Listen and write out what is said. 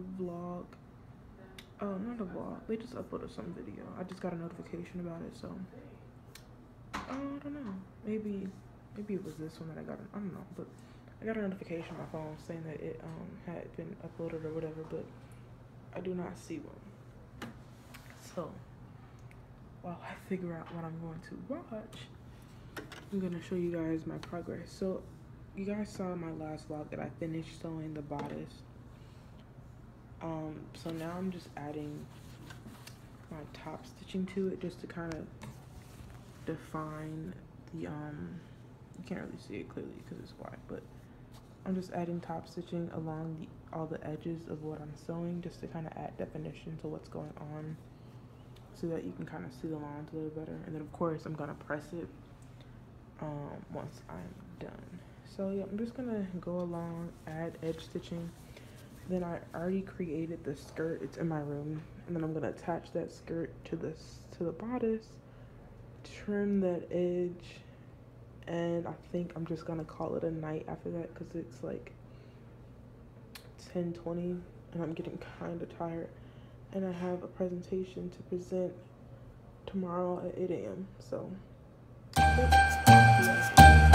vlog. Oh, not a vlog. They just uploaded some video. I just got a notification about it, so I don't know. Maybe it was this one that I got. I don't know, but I got a notification on my phone saying that it had been uploaded or whatever, but I do not see one. So while I figure out what I'm going to watch, I'm gonna show you guys my progress. So you guys saw in my last vlog that I finished sewing the bodice. So now I'm just adding my top stitching to it just to kind of define the you can't really see it clearly because it's white, but I'm just adding top stitching along all the edges of what I'm sewing just to kind of add definition to what's going on so that you can kind of see the lines a little better. And then of course I'm gonna press it once I'm done. So yeah, I'm just gonna go along, add edge stitching. Then I already created the skirt. It's in my room, and then I'm gonna attach that skirt to the bodice, trim that edge, and I think I'm just gonna call it a night after that because it's like 10:20 and I'm getting kind of tired, and I have a presentation to present tomorrow at 8 a.m. So yeah.